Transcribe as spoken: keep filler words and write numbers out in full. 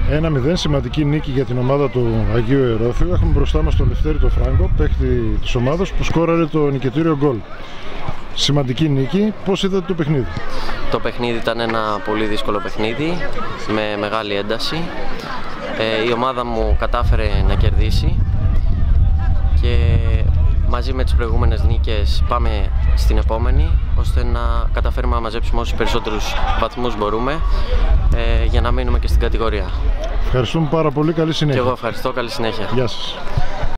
ένα μηδέν, σημαντική νίκη για την ομάδα του Αγίου Ιερόθεου. Έχουμε μπροστά μας τον Λευτέρη τον Φράγκο, παίκτη της ομάδας που σκόραρε το νικητήριο γκολ. Σημαντική νίκη. Πώς είδατε το παιχνίδι? Το παιχνίδι ήταν ένα πολύ δύσκολο παιχνίδι με μεγάλη ένταση. Ε, η ομάδα μου κατάφερε να κερδίσει και μαζί με τις προηγούμενες νίκες πάμε στην επόμενη, ώστε να καταφέρουμε να μαζέψουμε όσους περισσότερους βαθμούς μπορούμε ε, για να μείνουμε και στην κατηγορία. Ευχαριστούμε πάρα πολύ. Καλή συνέχεια. Και εγώ ευχαριστώ. Καλή συνέχεια. Γεια σας.